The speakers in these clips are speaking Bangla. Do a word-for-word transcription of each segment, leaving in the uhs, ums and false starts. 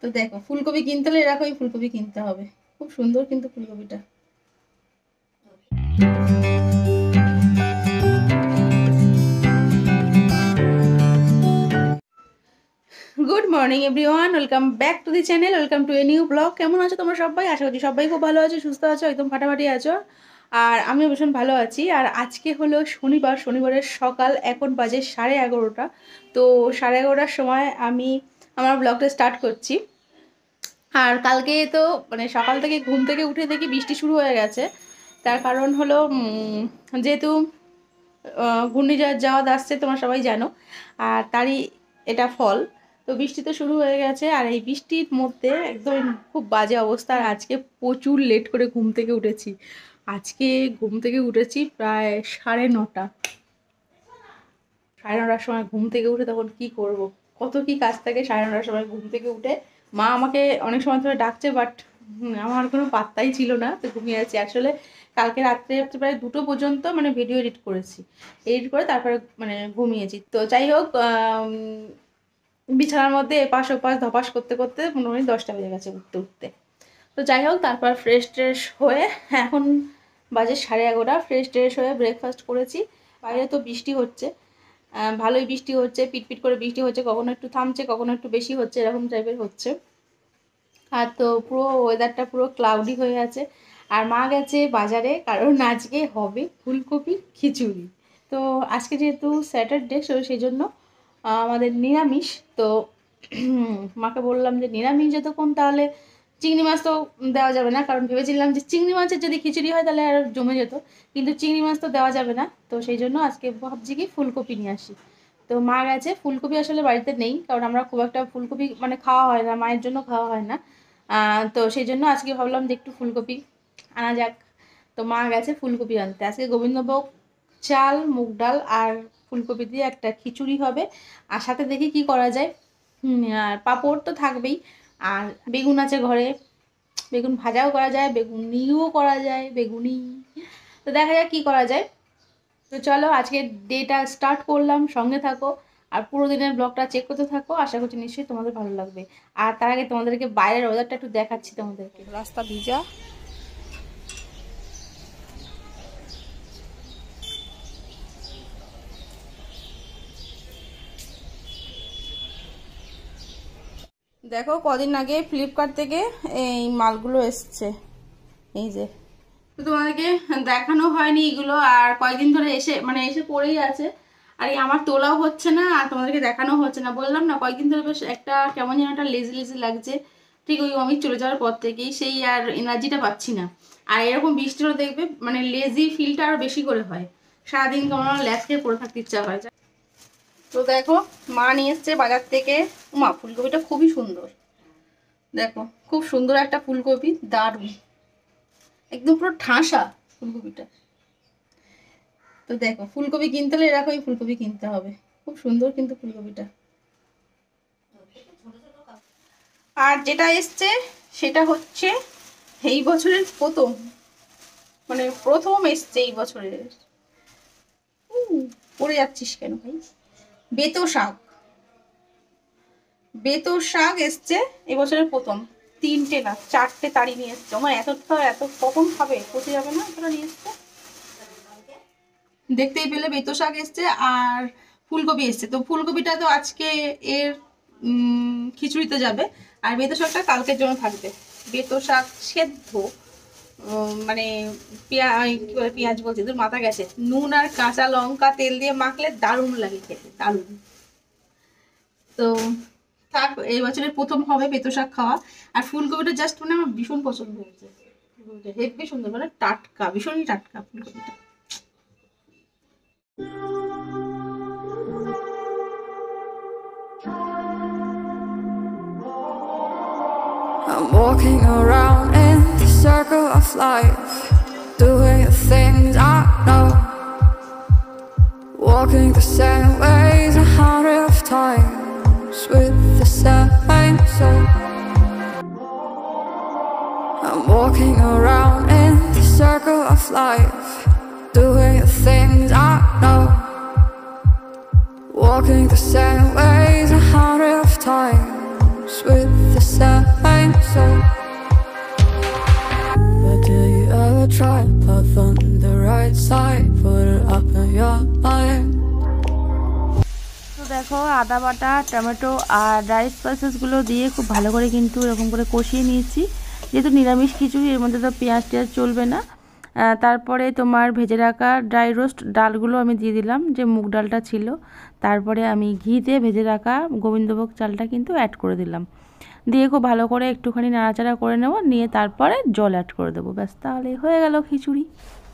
তো দেখো ফুলকপি কিনতে হলে এরকম ফুলকপি কিনতে হবে, খুব সুন্দর কিন্তু ফুলকপিটা। Good morning everyone, welcome back to the channel, welcome to a new blog. কেমন আছো তোমরা সবাই? আশা করছি সবাই খুব ভালো আছো, সুস্থ আছো, একদম ফাটাফাটি আছো। আর আমিও ভীষণ ভালো আছি। আর আজকে হলো শনিবার, শনিবারের সকাল, এখন বাজে সাড়ে এগারোটা। তো সাড়ে এগারোটার সময় আমি আমার ব্লগটা স্টার্ট করছি। আর কালকে তো মানে সকাল থেকে ঘুম থেকে উঠে দেখি বৃষ্টি শুরু হয়ে গেছে। তার কারণ হলো যেহেতু ঘূর্ণিঝড় যাওয়া আসছে তোমরা সবাই জানো, আর তারই এটা ফল। তো বৃষ্টি তো শুরু হয়ে গেছে, আর এই বৃষ্টির মধ্যে একদম খুব বাজে অবস্থা। আর আজকে প্রচুর লেট করে ঘুম থেকে উঠেছি। আজকে ঘুম থেকে উঠেছি প্রায় সাড়ে নটা সাড়ে নটার সময় ঘুম থেকে উঠে তখন কি করব, কত কি কাজ থাকে সাড়ে নটার সময় ঘুম থেকে উঠে। মা আমাকে অনেক সময় ধরে ডাকছে, বাট আমার কোনো পাত্তাই ছিল না, তো ঘুমিয়ে আছি। আসলে কালকে রাত্রে প্রায় দুটো পর্যন্ত মানে ভিডিও এডিট করেছি, এডিট করে তারপরে মানে ঘুমিয়েছি। তো যাই হোক, বিছানার মধ্যে এপাশ ওপাশ ধপাস করতে করতে মোটামুটি দশটা বেজে গেছে উঠতে উঠতে। তো যাই হোক, তারপর ফ্রেশ ট্রেশ হয়ে এখন বাজে সাড়ে এগারোটা, ফ্রেশ ট্রেশ হয়ে ব্রেকফাস্ট করেছি। বাইরে তো বৃষ্টি হচ্ছে, ভালোই বৃষ্টি হচ্ছে, পিটপিট করে বৃষ্টি হচ্ছে, কখনো একটু থামছে কখনো একটু বেশি হচ্ছে, এরকম টাইপের হচ্ছে। আর তো পুরো ওয়েদারটা পুরো ক্লাউডি হয়ে আছে। আর মা গেছে বাজারে, কারণ আজকে হবে ফুলকপির খিচুড়ি। তো আজকে যেহেতু স্যাটারডে, সো সেই জন্য আমাদের নিরামিষ। তো মাকে বললাম যে নিরামিষ যতক্ষণ, তাহলে চিংড়ি মাছ তো দেওয়া যাবে না, কারণ ভেবেছিলাম যে চিংড়ি মাছের যদি খিচুড়ি হয় তাহলে আর জমে যেত, কিন্তু চিংড়ি মাছ তো দেওয়া যাবে না। তো সেই জন্য আজকে ভাবছি কি ফুলকপি নিয়ে আসি। তো মা গেছে, ফুলকপি আসলে বাড়িতে নেই, কারণ আমরা খুব একটা ফুলকপি মানে খাওয়া হয় না, মায়ের জন্য খাওয়া হয় না। তো সেই জন্য আজকে ভাবলাম যে একটু ফুলকপি আনা যাক। তো মা গেছে ফুলকপি আনতে। আজকে গোবিন্দভোগ চাল, মুগ ডাল আর ফুলকপি দিয়ে একটা খিচুড়ি হবে। আর সাথে দেখি কি করা যায়। আর পাঁপড় তো থাকবেই, আর বেগুন আছে ঘরে, বেগুন ভাজাও করা যায়, বেগুনিও করা যায়, বেগুনি। তো দেখা যাক কী করা যায়। তো চলো আজকে ডেটা স্টার্ট করলাম, সঙ্গে থাকো আর পুরো দিনের ব্লগটা চেক করতে থাকো। আশা করছি নিশ্চয়ই তোমাদের ভালো লাগবে। আর তার আগে তোমাদেরকে বাইরের ওয়েদারটা একটু দেখাচ্ছি তোমাদেরকে। রাস্তা ভিজা, দেখো কদিন আগে ফ্লিপকার্ট থেকে এই মালগুলো এসছে, এই যে। তো তোমাদেরকে দেখানো হয়নি এগুলো, আর কয়েকদিন ধরে এসে মানে এসে পড়েই আছে। আর এই আমার তোলাও হচ্ছে না, আর তোমাদেরকে দেখানো হচ্ছে না। বললাম না কয়েকদিন ধরে বেশ একটা কেমন যেন একটা লেজি লেজি লাগছে, ঠিক ওই আমি চলে যাওয়ার পর থেকেই সেই আর এনার্জিটা পাচ্ছি না। আর এরকম বৃষ্টি হলে দেখবে মানে লেজি ফিলটা আরও বেশি করে হয়, সারাদিন কেমন ল্যাস খেয়ে পড়ে থাকতে ইচ্ছা হয়। তো দেখো মা নিয়ে এসছে বাজার থেকে। মা ফুলকপিটা খুবই সুন্দর, দেখো খুব সুন্দর একটা ফুলকপি, দারুণ একদম পুরো ঠাসা ফুলকপিটা। তো দেখো ফুলকপি কিনতে হলে এরকমই ফুলকপি কিনতে হবে, খুব সুন্দর কিন্তু ফুলকপিটা। আর যেটা এসছে সেটা হচ্ছে এই বছরের প্রথম, মানে প্রথম এসছে এই বছরের। পড়ে যাচ্ছিস কেন ভাই? বেতো শাক, বেতো শাক এসছে এবছরের প্রথম। তিনটে না চারটে তাড়ি নিয়ে এসছে। আমার এতটা এত কখন খাবে, পচে যাবে না এতটা নিয়ে এসছে। দেখতেই পেলে বেতো শাক এসছে আর ফুলকপি এসছে। তো ফুলকপিটা তো আজকে এর খিচুড়িতে যাবে, আর বেতো শাকটা কালকের জন্য থাকবে। বেতো শাক সেদ্ধ, মানে পেঁয়াজ কি বলে পেঁয়াজ বলছি তোর মাথা গেছে, নুন আর কাঁচা লঙ্কা তেল দিয়ে মাখলে দারুণ লাগে খেতে, দারুণ। তো থাক, এই বছরের প্রথম হবে বেতো শাক খাওয়া। আর ফুলকপিটা জাস্ট মানে আমার ভীষণ পছন্দ হয়েছে, হেব্বি সুন্দর, মানে টাটকা, ভীষণই টাটকা ফুলকপিটা। I'm walking around in the circle of life, doing the things I know, walking the same ways a hundred of times with the same soul. I'm walking around in the circle of life, doing the things I know, walking the same ways a hundred of times with the the same. So, but do you ever try path on the right side? Put it up in your mind. তো দেখো আদা বাটা টমেটো আর ড্রাই স্পাইসেসগুলো দিয়ে খুব ভালো করে কিন্তু এরকম করে কষিয়ে নিয়েছি। যেহেতু নিরামিষ খিচুড়ি এর মধ্যে তো পেঁয়াজ টেয়াজ চলবে না। তারপরে তোমার ভেজে রাখা ড্রাই রোস্ট ডালগুলো আমি দিয়ে দিলাম, যে মুগ ডালটা ছিল। তারপরে আমি ঘিতে ভেজে রাখা গোবিন্দভোগ চালটা কিন্তু অ্যাড করে দিলাম, দিয়ে খুব ভালো করে একটুখানি নাড়াচাড়া করে নেব, নিয়ে তারপরে জল অ্যাড করে দেবো। ব্যাস, তাহলে হয়ে গেল খিচুড়ি।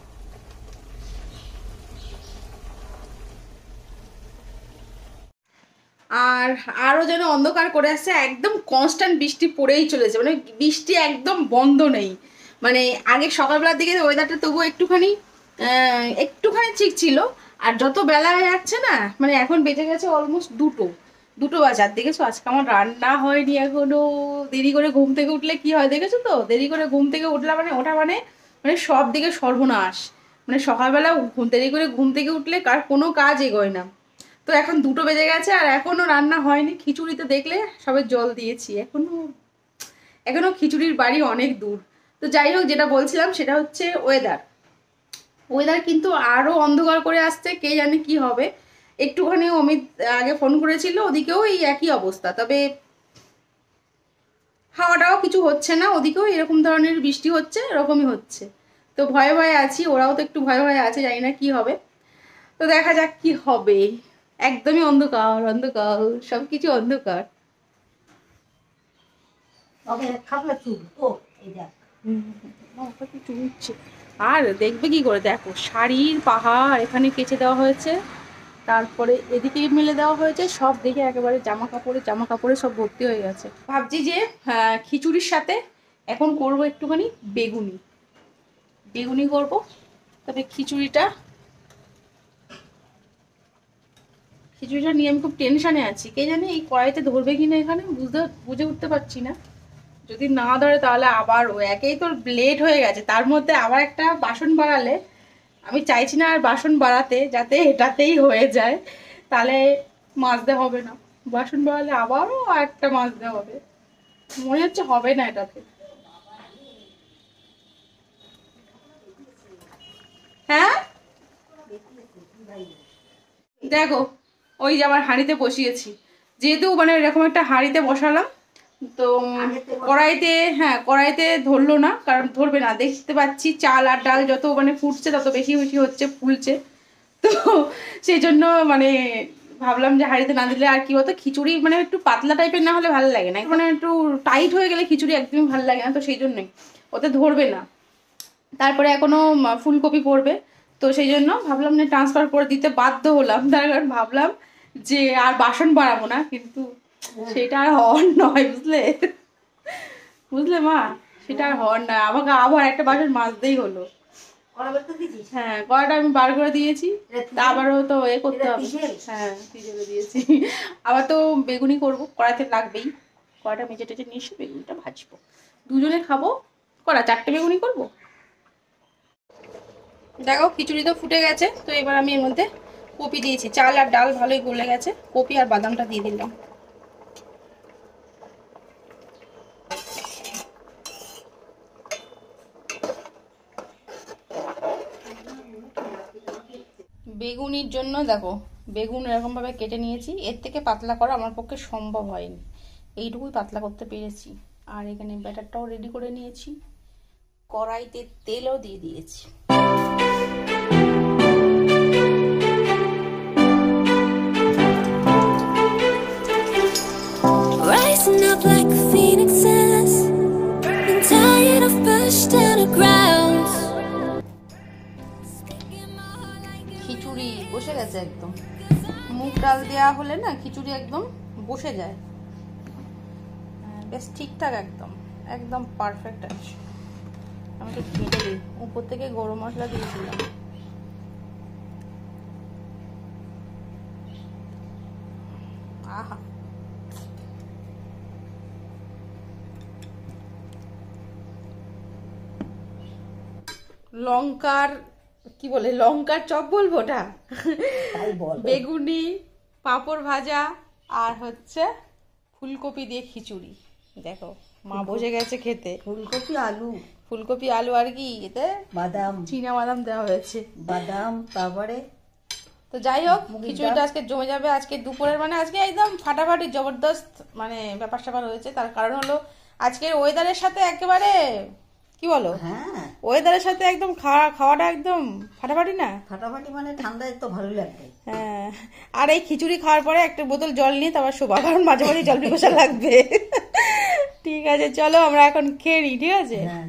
আর আরও যেন অন্ধকার করে আসছে, একদম কনস্ট্যান্ট বৃষ্টি পড়েই চলেছে, মানে বৃষ্টি একদম বন্ধ নেই। মানে আগে সকালবেলার দিকে ওয়েদারটা তবুও একটুখানি একটুখানি ঠিক ছিল, আর যত বেলা হয়ে যাচ্ছে না, মানে এখন বেজে গেছে অলমোস্ট দুটো দুটো বাজার। দেখেছো আজকে আমার রান্না হয়নি এখনো। দেরি করে ঘুম থেকে উঠলে কি হয় দেখেছো তো, দেরি করে ঘুম থেকে উঠলে মানে ওটা মানে মানে সব দিকে সর্বনাশ। মানে সকালবেলা দেরি করে ঘুম থেকে উঠলে কার কোনো কাজ এগোয় না। তো এখন দুটো বেজে গেছে আর এখনো রান্না হয়নি। খিচুড়িতে দেখলে সবে জল দিয়েছি, এখনো এখনো খিচুড়ির বাড়ি অনেক দূর। তো যাই হোক, যেটা বলছিলাম সেটা হচ্ছে ওয়েদার ওয়েদার কিন্তু আরো অন্ধকার করে আসছে, কে জানে কি হবে। একটুখানি অমিত আগে ফোন করেছিল, ওদিকেও এই একই অবস্থা, তবে হাওয়াটাও কিছু হচ্ছে না, ওদিকেও এরকম ধরনের বৃষ্টি হচ্ছে, এরকমই হচ্ছে। তো ভয়ে ভয়ে আছি, ওরাও তো একটু ভয়ে ভয়ে আছে, জানি না কি হবে। তো দেখা যাক কি হবে। একদমই অন্ধকার অন্ধকার, সবকিছু অন্ধকার। আর দেখবে কি করে, দেখো শাড়ির পাহাড় এখানে কেচে দেওয়া হয়েছে, তারপরে এদিকে মেলে দেওয়া হয়েছে, সব দেখে একেবারে জামা কাপড়ে জামা কাপড়ে সব ভর্তি হয়ে গেছে। ভাবছি যে খিচুড়ির সাথে এখন করব একটুখানি বেগুনি বেগুনি করব। তবে খিচুড়িটা খিচুড়িটা নিয়ে আমি খুব টেনশানে আছি, কে জানে এই কড়াইতে ধরবে কিনা, এখানে বুঝতে বুঝে উঠতে পারছি না। যদি না ধরে তাহলে আবার ও একেই তো লেট হয়ে গেছে, তার মধ্যে আবার একটা বাসন বাড়ালে আমি চাইছি না আর বাসন বাড়াতে, যাতে এটাতেই হয়ে যায়, তাহলে মাজতে হবে না। বাসন বাড়ালে আবারও একটা মাজতে হবে, মনে হচ্ছে হবে না এটাতে। হ্যাঁ দেখো, ওই যে আবার হাঁড়িতে বসিয়েছি, যেহেতু মানে এরকম একটা হাঁড়িতে বসালাম, তো কড়াইতে হ্যাঁ কড়াইতে ধরলো না, কারণ ধরবে না, দেখতে পাচ্ছি চাল আর ডাল যত মানে ফুটছে তত বেশি বেশি হচ্ছে, ফুলছে। তো সেই জন্য মানে ভাবলাম যে হাঁড়িতে না দিলে আর কি হতো, খিচুড়ি মানে একটু পাতলা টাইপের না হলে ভালো লাগে না, মানে একটু টাইট হয়ে গেলে খিচুড়ি একদমই ভালো লাগে না, তো সেই জন্যই ওতে ধরবে না। তারপরে এখনো ফুলকপি পড়বে, তো সেই জন্য ভাবলাম না ট্রান্সফার করে দিতে বাধ্য হলাম, তার কারণ ভাবলাম যে আর বাসন বাড়াবো না, কিন্তু সেটা আর হওয়ার নয়, বুঝলে বুঝলে মা, সেটা আর হওয়ার নয়, আমাকে আবার একটা বাসন মাজতেই হলো। হ্যাঁ কড়াটা আমি বার করে দিয়েছি, আবারও তো এ করতে হবে। হ্যাঁ ভিজে দিয়েছি, আবার তো বেগুনি করবো, কড়াইতে লাগবেই। কড়াটা মেজে টেজে নিয়ে এসে বেগুনিটা ভাজবো, দুজনে খাবো। কড়া চারটে বেগুনি করবো। দেখো খিচুড়ি তো ফুটে গেছে, তো এবার আমি এর মধ্যে কপি দিয়েছি, চাল আর ডাল ভালোই গলে গেছে, কপি আর বাদামটা দিয়ে দিলাম। বেগুনির জন্য দেখো বেগুন এরকম ভাবে কেটে নিয়েছি, এর থেকে পাতলা করা আমার পক্ষে সম্ভব হয়নি, এইটুকুই পাতলা করতে পেরেছি। আর এখানে ব্যাটারটাও রেডি করে নিয়েছি, কড়াইতে তেলও দিয়ে দিয়েছি। Rising up like phoenixes, I'm tired of pushed underground. খিচুড়ি বসে গেছে একদম, মুগ ডাল দেওয়া হলে না খিচুড়ি একদম বসে যায়, বেশ ঠিকঠাক একদম একদম পারফেক্ট আছে। আমি তো কেটে দিই, উপর থেকে গরম মশলা দিয়েছিলাম। আহা লঙ্কার কি বলে, লঙ্কার চপ বলবো ওটা, বেগুনি পাঁপড় ভাজা আর হচ্ছে ফুলকপি দিয়ে খিচুড়ি, দেখো মা বসে গেছে খেতে। ফুলকপি আলু, ফুলকপি আলু আর কি এতে বাদাম, চীনা বাদাম দেওয়া হয়েছে। বাদাম, তারপরে তো যাই হোক খিচুড়িটা আজকে জমে যাবে। আজকে দুপুরের মানে আজকে একদম ফাটাফাটি জবরদস্ত মানে ব্যাপার স্যাপার হয়েছে। তার কারণ হলো আজকের ওয়েদারের সাথে একেবারে কি বলো, হ্যাঁ ওয়েদারের সাথে একদম খাওয়া খাওয়াটা একদম ফাটাফাটি না। ফাটাফাটি মানে ঠান্ডায় তো ভালো লাগবে। হ্যাঁ, আর এই খিচুড়ি খাওয়ার পরে একটা বোতল জল নিয়ে তারপর শোভা, কারণ মাঝে মাঝে জল পিপাসা লাগবে। ঠিক আছে চলো আমরা এখন খেয়ে নিই, ঠিক আছে। হ্যাঁ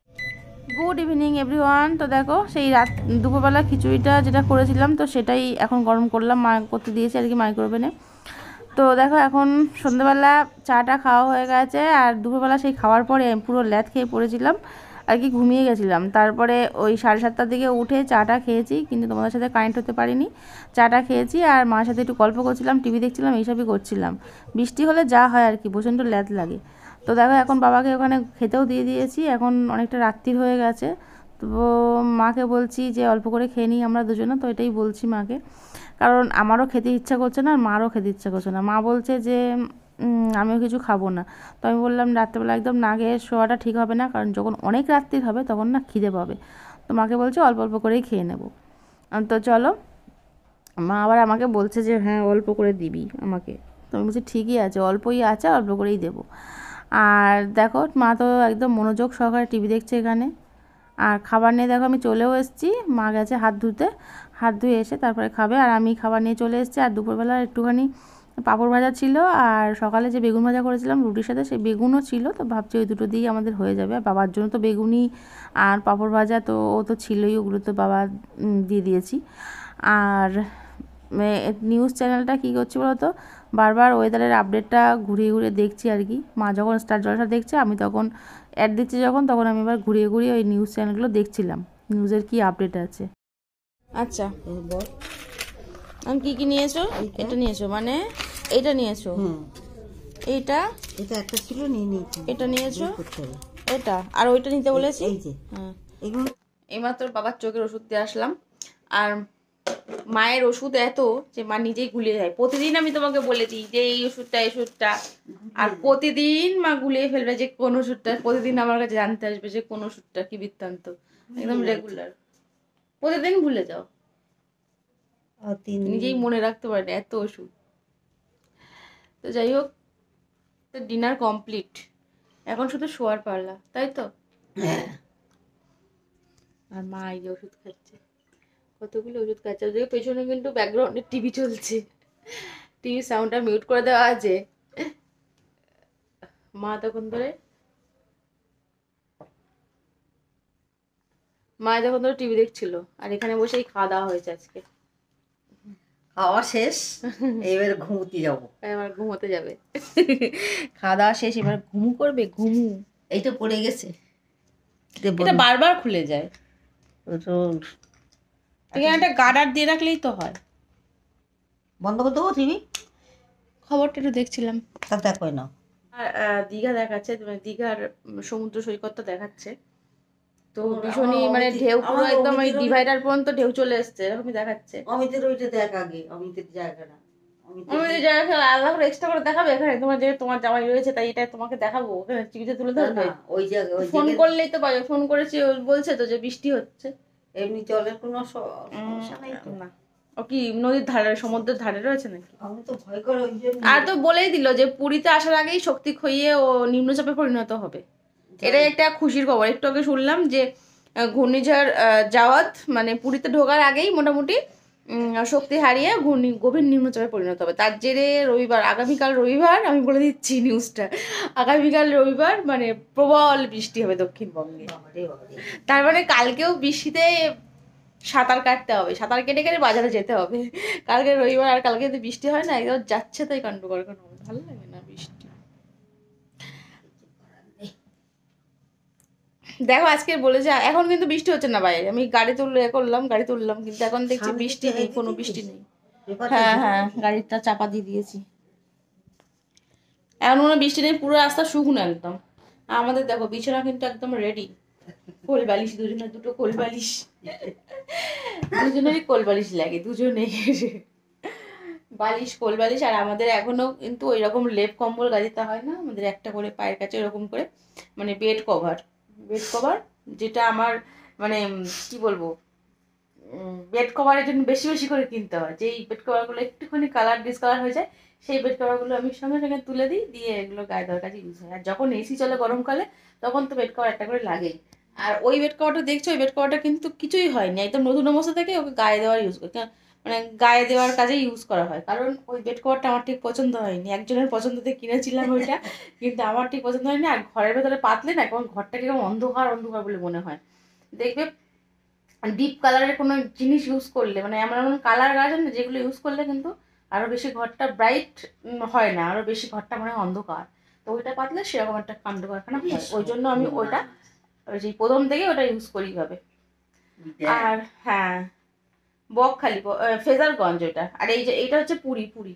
গুড ইভিনিং এভরিওয়ান। তো দেখো সেই রাত দুপুরবেলা খিচুড়িটা যেটা করেছিলাম তো সেটাই এখন গরম করলাম, মা করতে দিয়েছে আর কি মাইক্রোওভেনে। তো দেখো এখন সন্ধ্যেবেলা চাটা খাওয়া হয়ে গেছে, আর দুপুরবেলা সেই খাওয়ার পরে পুরো ল্যাদ খেয়ে পড়েছিলাম আর কি, ঘুমিয়ে গেছিলাম। তারপরে ওই সাড়ে সাতটার দিকে উঠে চাটা খেয়েছি, কিন্তু তোমাদের সাথে কানেক্ট হতে পারিনি। চাটা খেয়েছি আর মার সাথে একটু গল্প করছিলাম, টিভি দেখছিলাম, এইসবই করছিলাম। বৃষ্টি হলে যা হয় আর কি, প্রচণ্ড ল্যাদ লাগে। তো দেখো এখন বাবাকে ওখানে খেতেও দিয়ে দিয়েছি, এখন অনেকটা রাত্রির হয়ে গেছে। তো মাকে বলছি যে অল্প করে খেয়ে নিই আমরা দুজনে, তো এটাই বলছি মাকে, কারণ আমারও খেতে ইচ্ছা করছে না আর মারও খেতে ইচ্ছা করছে না। মা বলছে যে আমিও কিছু খাবো না। তো আমি বললাম রাত্রেবেলা একদম না খেয়ে শোয়াটা ঠিক হবে না, কারণ যখন অনেক রাত্রির হবে তখন না খিদে পাবে। তো মাকে বলছে অল্প অল্প করেই খেয়ে নেব। তো চলো, মা আবার আমাকে বলছে যে হ্যাঁ অল্প করে দিবি আমাকে। তো আমি বলছি ঠিকই আছে, অল্পই আছে, অল্প করেই দেবো। আর দেখো মা তো একদম মনোযোগ সহকারে টিভি দেখছে এখানে। আর খাবার নিয়ে দেখো আমি চলেও এসেছি, মা গেছে হাত ধুতে, হাত ধুয়ে এসে তারপরে খাবে, আর আমি খাবার নিয়ে চলে এসেছি। আর দুপুরবেলা একটুখানি পাঁপড় ভাজা ছিল, আর সকালে যে বেগুন ভাজা করেছিলাম রুটির সাথে সেই বেগুনও ছিল। তো ভাবছি ওই দুটো দিয়েই আমাদের হয়ে যাবে। আর বাবার জন্য তো বেগুনি আর পাঁপড় ভাজা তো ও তো ছিলই, ওগুলো তো বাবা দিয়ে দিয়েছি। আর নিউজ চ্যানেলটা কী করছি বলো তো, বারবার ওয়েদারের আপডেটটা ঘুরিয়ে ঘুরিয়ে দেখছি আর কি। মা যখন স্টার জলসা দেখছে, আমি তখন অ্যাড দিচ্ছি যখন, তখন আমি এবার ঘুরিয়ে ঘুরিয়ে ওই নিউজ চ্যানেলগুলো দেখছিলাম, নিউজের কি আপডেট আছে। আচ্ছা বল আমি কী কী নিয়েছো? এটা নিয়েছো মানে এইটা নিয়েছো, হুম এইটা এটা একটা ছিল নিয়ে নিয়েছি, এটা নিয়েছো, করতে হবে এটা আর ওইটা নিতে বলেছি। এই যে হ্যাঁ এগুলো এইমাত্র বাবার চোখের ওষুধ দিয়ে আসলাম। আর মায়ের ওষুধ এত যে মা নিজেই গুলিয়ে যায়। প্রতিদিন আমি তোমাকে বলেছি যে এই ওষুধটা এই ওষুধটা, আর প্রতিদিন মা গুলিয়ে ফেলবে যে কোন ওষুধটা, প্রতিদিন আমার কাছে জানতে আসবে যে কোন ওষুধটা কি বৃত্তান্ত, একদম রেগুলার, প্রতিদিন ভুলে যাও, নিজেই মনে রাখতে পারে না এত ওষুধ। তো যাই হোক, তো ডিনার কমপ্লিট, এখন শুধু শোয়ার পারলা, তাই তো? হ্যাঁ আর মা এই যে ওষুধ খাচ্ছে, কতগুলো ওষুধ খাচ্ছে। ওদিকে পেছনে কিন্তু ব্যাকগ্রাউন্ডে টিভি চলছে, টিভি সাউন্ডটা মিউট করে দেওয়া আছে। মা তখন ধরে মা তখন ধরে টিভি দেখছিল, আর এখানে বসেই খাওয়া দাওয়া হয়েছে আজকে। খাওয়া শেষ, এবার ঘুমোতে যাবো। এবার ঘুমোতে যাবে, খাওয়া দাওয়া শেষ, এবার ঘুমু করবে, ঘুমু। এই তো পড়ে গেছে, এটা বারবার খুলে যায়, এখানে একটা গার্ডার দিয়ে রাখলেই তো হয়। বন্ধ করে দেবো টিভি, খবরটা একটু দেখছিলাম। তা দেখো না। আর দীঘা দেখাচ্ছে, দীঘার সমুদ্র সৈকতটা দেখাচ্ছে। তো ভীষণই মানে ঢেউ পুরো একদম ওই ডিভাইডার পর্যন্ত ঢেউ চলে এসছে, এরকমই দেখাচ্ছে। অমিতের ওইটা দেখ আগে, অমিতের জায়গাটা, অমিতের জায়গা আলাদা করে এক্সট্রা করে দেখাবে এখানে, তোমার যে তোমার জামাই রয়েছে তাই এটা তোমাকে দেখাবো, ওখানে টিভিতে তুলে ধরবে। ওই জায়গা ফোন করলেই তো পাবে, ফোন করেছি বলছে তো যে বৃষ্টি হচ্ছে। এমনি জলের কোনো সমস্যা নাই তো? না, ও কি নদীর ধারে সমুদ্রের ধারে রয়েছে নাকি? আমি তো ভয় করে ওই জন্য। আর তো বলেই দিল যে পুরীতে আসার আগেই শক্তি ক্ষয়ে ও নিম্নচাপে পরিণত হবে। এটাই একটা খুশির খবর। একটু আগে শুনলাম যে ঘূর্ণিঝড় জাওয়াত মানে পুরীতে ঢোকার আগেই মোটামুটি শক্তি হারিয়ে ঘূর্ণি গভীর নিম্নচাপে পরিণত হবে। তার জেরে রবিবার, আগামীকাল রবিবার, আমি বলে দিচ্ছি নিউজটা, আগামীকাল রবিবার মানে প্রবল বৃষ্টি হবে দক্ষিণবঙ্গে। তার মানে কালকেও বৃষ্টিতে সাঁতার কাটতে হবে, সাঁতার কেটে কেটে বাজারে যেতে হবে কালকে রবিবার। আর কালকে যদি বৃষ্টি হয় না, একদম যাচ্ছে তাই কাণ্ড করে, কোনো ভালো লাগে না বৃষ্টি। দেখো আজকে বলে যে এখন কিন্তু বৃষ্টি হচ্ছে না বাইরে, আমি গাড়ি তুললে করলাম, গাড়ি তুললাম, কিন্তু এখন দেখছি বৃষ্টি নেই, কোনো বৃষ্টি নেই। হ্যাঁ হ্যাঁ গাড়িটা চাপা দিয়ে দিয়েছি, এখন মনে বৃষ্টি নেই, পুরো রাস্তা শুকনো একদম। আমাদের দেখো বিছানা কিন্তু একদম রেডি, কোল বালিশ, দুজনের দুটো কোল বালিশ, দুজনেরই কোল বালিশ লাগে, দুজনেই বালিশ কোল বালিশ। আর আমাদের এখনো কিন্তু ওই রকম লেপ কম্বল গাদিতে হয় না, আমাদের একটা করে পায়ের কাছে এরকম করে মানে বেড কভার বেড কভার যেটা আমার মানে কি বলবো বেড কভারের জন্য বেশি বেশি করে কিনতে হয়। যেই বেড কভারগুলো একটুখানি কালার ডিসকালার হয়ে যায় সেই বেড কভারগুলো আমি সঙ্গে সঙ্গে তুলে দিই, দিয়ে এগুলো গায়ে দেওয়ার কাছে ইউজ হয়। আর যখন এসি চলে গরমকালে তখন তো বেড কভার একটা করে লাগেই। আর ওই বেড কভারটা দেখছো, ওই বেড কভারটা কিন্তু কিছুই হয়নি, একদম নতুন অবস্থা থেকে ওকে গায়ে দেওয়ার ইউজ করি, মানে গায়ে দেওয়ার কাজে ইউজ করা হয়। কারণ ওই বেড কভারটা আমার ঠিক পছন্দ হয়নি, একজনের পছন্দতে কিনেছিলাম ওইটা, কিন্তু আমার ঠিক পছন্দ হয়নি। আর ঘরের ভেতরে পাতলে না এখন ঘরটা কিরকম অন্ধকার অন্ধকার বলে মনে হয়। দেখবে ডিপ কালারের কোনো জিনিস ইউজ করলে, মানে এমন এমন কালার আছে না যেগুলো ইউজ করলে কিন্তু আরও বেশি ঘরটা ব্রাইট হয় না, আরও বেশি ঘরটা মানে অন্ধকার। তো ওইটা পাতলে সেরকম একটা কাণ্ড কারখানা হয়, ওই জন্য আমি ওইটা ওই যে প্রথম থেকে ওটা ইউজ করি ভাবে। আর হ্যাঁ বকখালি ফেজারগঞ্জ ওইটা। আর এই যে এইটা হচ্ছে পুরী পুরী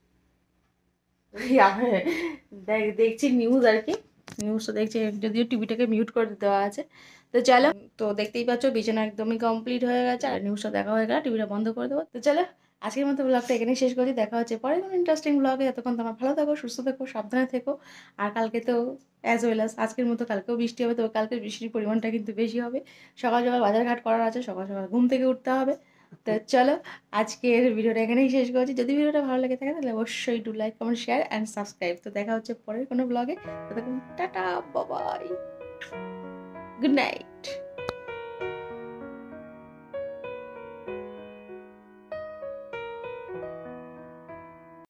দেখছি নিউজ আর কি, নিউজটা দেখছি, যদিও টিভিটাকে মিউট করে দেওয়া আছে। তো চলো, তো দেখতেই পাচ্ছ বিছানা একদমই কমপ্লিট হয়ে গেছে, আর নিউজটা দেখা হয়ে গেল, টিভিটা বন্ধ করে দেবো। তো চলো আজকের মতো ব্লগটা এখানেই শেষ করি, দেখা হচ্ছে পরে কোনো ইন্টারেস্টিং ব্লগে। এতক্ষণ তোমরা ভালো থাকো, সুস্থ থেকো, সাবধানে থেকো। আর কালকে তো অ্যাজ ওয়েল অ্যাজ আজকের মতো কালকেও বৃষ্টি হবে, তবে কালকে বৃষ্টির পরিমাণটা কিন্তু বেশি হবে। সকাল সকাল বাজারঘাট করার আছে, সকাল সকাল ঘুম থেকে উঠতে হবে। তো চলো আজকের ভিডিওটা এখানেই শেষ করছি। যদি ভিডিওটা ভালো লাগে থাকে তাহলে অবশ্যই do like comment share and subscribe. তো দেখা হচ্ছে পরের কোনো ব্লগে। ততক্ষণ টাটা বাবাই, গুড নাইট।